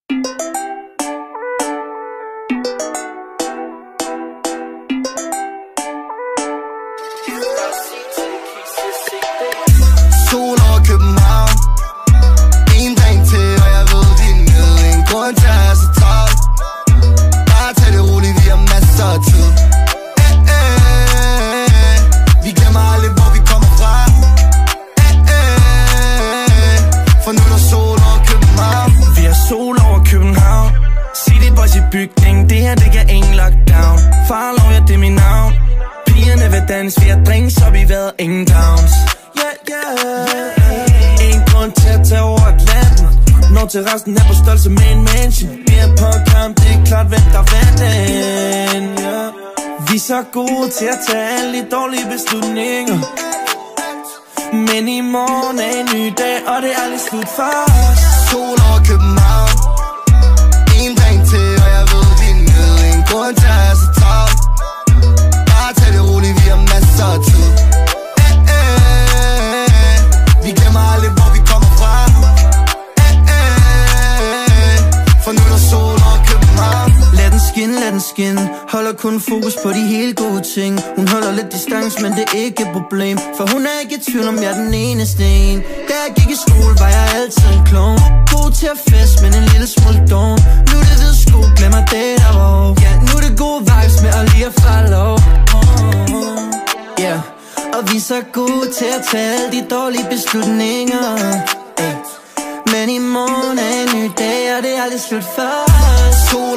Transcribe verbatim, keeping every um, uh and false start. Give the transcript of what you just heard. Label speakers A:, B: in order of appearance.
A: Sol over København. En dag til, og jeg ved, vi er nede. En grund til at have så travlt. Bare tag det roligt, vi har masser af tid. eh, eh. Vi glemmer aldrig, hvor vi kommer fra. eh, eh. For nu er der sol over København.
B: Vi har sol over København. City Boys i bygning. Det her, det kan ingen lockdown. Farlov, ja, det er mit navn. Pigerne vil danse, vi har drinks, og vi har været ingen downs. Yeah, yeah. En grund til at tage over Atlanten. Når til resten er på størrelse med en mansion. Vi er på kamp, det er klart, hvem der vandt den. Yeah. Vi er så gode til at tage alle de dårlige beslutninger. Men i morgen er en ny dag, og det er aldrig slut for os.
A: Sol over København. En dag til, og jeg ved, vi er nede. En grund til at have så travlt. Bare tag det roligt, vi har masser af tid. eh, eh. Vi glemmer aldrig, hvor vi kommer fra. eh, eh. For nu er der sol over København.
B: Lad den skinne, lad den skinne. Holder kun fokus på de helt gode ting. Hun holder lidt distance, men det er ikke et problem. For hun er ikke i tvivl om, jeg er den eneste en. Da jeg gik i skole, var jeg altid en klon. God til at fest, men en lille smule dum. Nu er det ved sko, glemmer det der var. Ja, nu er det gode vibes med at lige at falde over. Ja, yeah. Og vi er så gode til at tage alle de dårlige beslutninger. Hey. Men i morgen er en ny dag, og det er aldrig slut for os.
A: Sol